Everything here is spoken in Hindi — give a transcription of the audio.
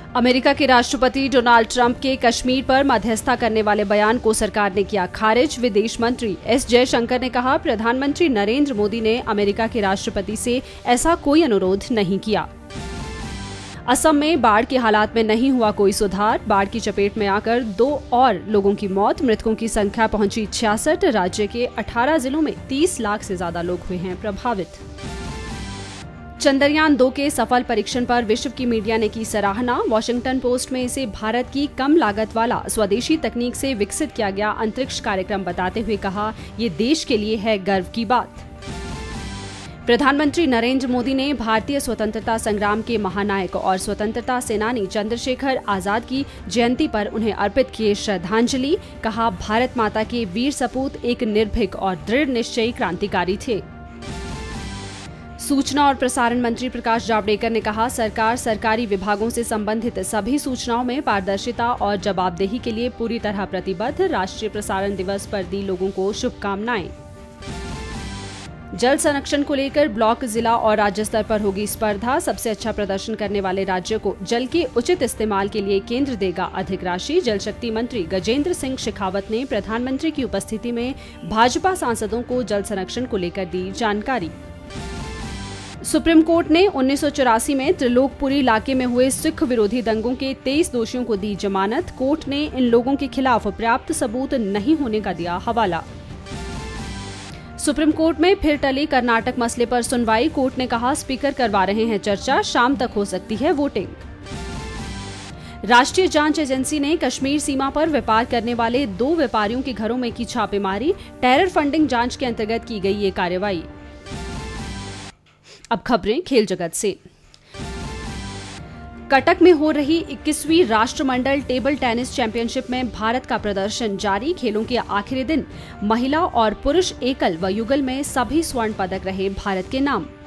अमेरिका के राष्ट्रपति डोनाल्ड ट्रंप के कश्मीर पर मध्यस्थता करने वाले बयान को सरकार ने किया खारिज। विदेश मंत्री एस जयशंकर ने कहा, प्रधानमंत्री नरेंद्र मोदी ने अमेरिका के राष्ट्रपति से ऐसा कोई अनुरोध नहीं किया। असम में बाढ़ के हालात में नहीं हुआ कोई सुधार। बाढ़ की चपेट में आकर 2 और लोगों की मौत, मृतकों की संख्या पहुंची 66। राज्य के 18 जिलों में 30 लाख से ज्यादा लोग हुए हैं प्रभावित। चंद्रयान 2 के सफल परीक्षण पर विश्व की मीडिया ने की सराहना। वॉशिंगटन पोस्ट में इसे भारत की कम लागत वाला स्वदेशी तकनीक से विकसित किया गया अंतरिक्ष कार्यक्रम बताते हुए कहा, ये देश के लिए है गर्व की बात। प्रधानमंत्री नरेंद्र मोदी ने भारतीय स्वतंत्रता संग्राम के महानायक और स्वतंत्रता सेनानी चंद्रशेखर आजाद की जयंती पर उन्हें अर्पित किए श्रद्धांजलि। कहा, भारत माता के वीर सपूत एक निर्भीक और दृढ़ निश्चयी क्रांतिकारी थे। सूचना और प्रसारण मंत्री प्रकाश जावड़ेकर ने कहा, सरकार सरकारी विभागों से संबंधित सभी सूचनाओं में पारदर्शिता और जवाबदेही के लिए पूरी तरह प्रतिबद्ध। राष्ट्रीय प्रसारण दिवस पर दी लोगों को शुभकामनाएं। जल संरक्षण को लेकर ब्लॉक, जिला और राज्य स्तर पर होगी स्पर्धा। सबसे अच्छा प्रदर्शन करने वाले राज्य को जल के उचित इस्तेमाल के लिए केंद्र देगा अधिक राशि। जल शक्ति मंत्री गजेंद्र सिंह शेखावत ने प्रधानमंत्री की उपस्थिति में भाजपा सांसदों को जल संरक्षण को लेकर दी जानकारी। सुप्रीम कोर्ट ने 1984 में त्रिलोकपुरी इलाके में हुए सिख विरोधी दंगों के 23 दोषियों को दी जमानत। कोर्ट ने इन लोगों के खिलाफ पर्याप्त सबूत नहीं होने का दिया हवाला। सुप्रीम कोर्ट में फिर टली कर्नाटक मसले पर सुनवाई। कोर्ट ने कहा, स्पीकर करवा रहे हैं चर्चा, शाम तक हो सकती है वोटिंग। राष्ट्रीय जांच एजेंसी ने कश्मीर सीमा पर व्यापार करने वाले 2 व्यापारियों के घरों में की छापेमारी। टेरर फंडिंग जांच के अंतर्गत की गई ये कार्रवाई। अब खबरें खेल जगत से। कटक में हो रही 21वीं राष्ट्रमंडल टेबल टेनिस चैंपियनशिप में भारत का प्रदर्शन जारी। खेलों के आखिरी दिन महिला और पुरुष एकल व युगल में सभी स्वर्ण पदक रहे भारत के नाम।